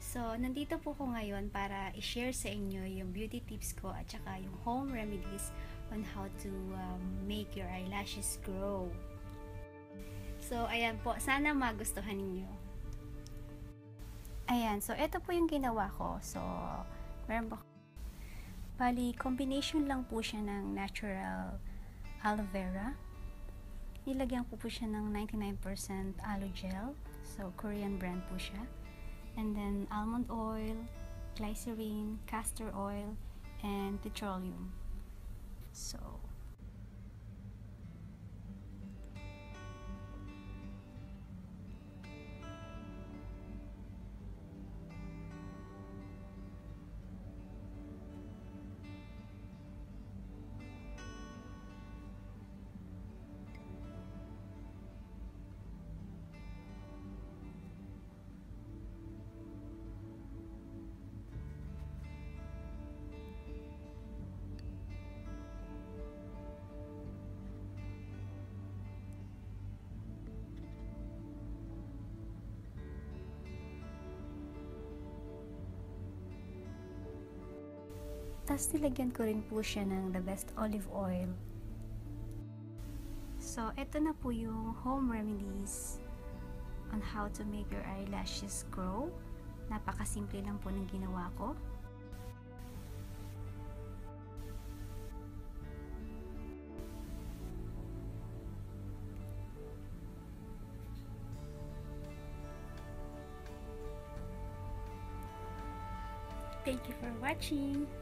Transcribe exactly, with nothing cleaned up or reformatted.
So, nandito po ko ngayon para i-share sa inyo yung beauty tips ko at saka yung home remedies on how to um, make your eyelashes grow. So, ayan po. Sana magustuhan ninyo. Ayan. So, ito po yung ginawa ko. So, meron po. Bali, combination lang po siya ng natural aloe vera. Nilagyan ko po siya ng ninety-nine percent aloe gel. So, Korean brand po siya. And then, almond oil, glycerin, castor oil, and petroleum. So, tapos nilagyan ko rin po siya ng the best olive oil. So, ito na po yung home remedies on how to make your eyelashes grow. Napakasimple lang po ng ginawa ko. Thank you for watching!